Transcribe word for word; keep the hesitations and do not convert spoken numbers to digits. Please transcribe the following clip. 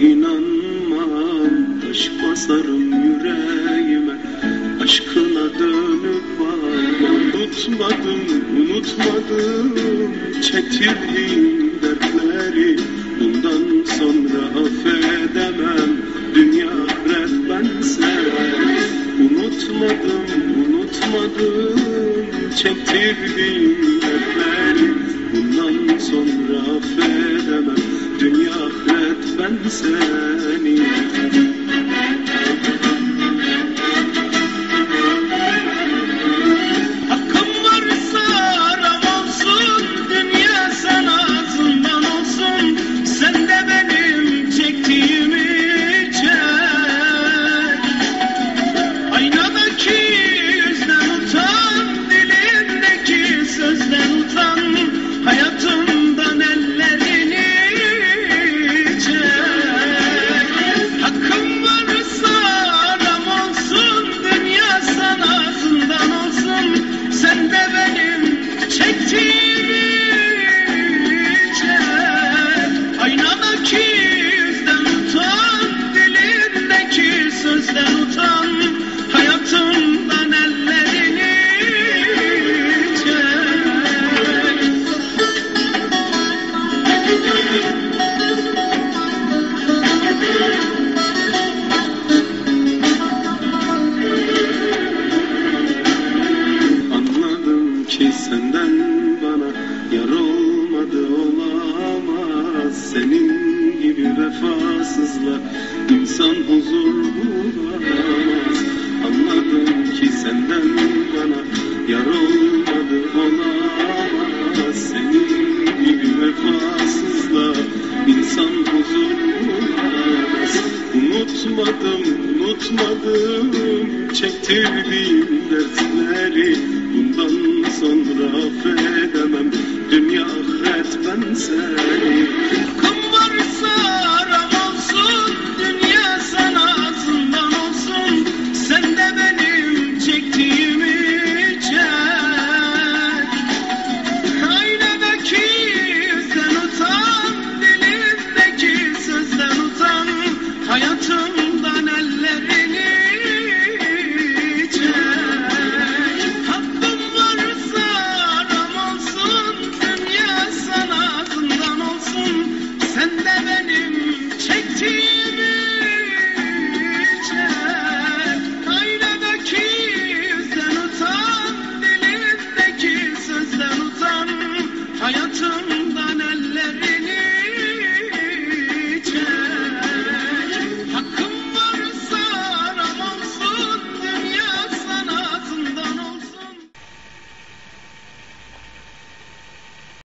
inanmam, taş basarım yüreğime, aşkına dönüp bak. Unutmadım, unutmadım çektirdiğim dertleri, bundan sonra affedemem, dünya ahiret ben seni. Unutmadım, unutmadım çektirdiğim dertleri, bundan sonra affedemem, dünya ahiret ben seni. Hakkım varsa aram olsun, dünya sana zindan olsun, sen de benim çektiğimi çek. Aynadaki yüzden utan, dilindeki sözden utan, hayatımdan ellerini çek. Hakkım varsa aram olsun, dünya sana zindan olsun, sen de benim çektiğimi çek. Aynadaki yüzden utan, dilindeki sözden utan, hayatımdan ellerini çek. Anladım ki senden bana yar olmadı, olamaz. Senin gibi vefasızla insan huzur bulamaz. Anladım ki senden bana yar olmadı, olamaz. Senin gibi vefasızla insan huzur bulamaz. Unutmadım, unutmadım çektirdiğim dertleri, bundan sonra affedemem, dünya ahiret ben seni.